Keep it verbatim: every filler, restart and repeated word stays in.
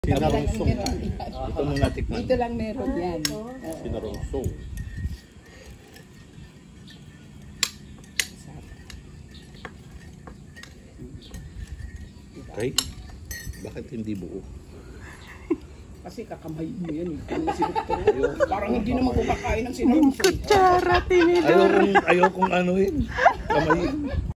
Sinaronsong. Ito mong natikman. Dito lang meron yan. Sinaronsong. Okay. Bakit hindi buo? Kasi kakamayin mo yan eh. Ano si Doktor? Parang hindi naman kumakain ng sinaronsong. Kutsara, tinidor. Ayaw kong, ayaw kong anuhin. Kamayin.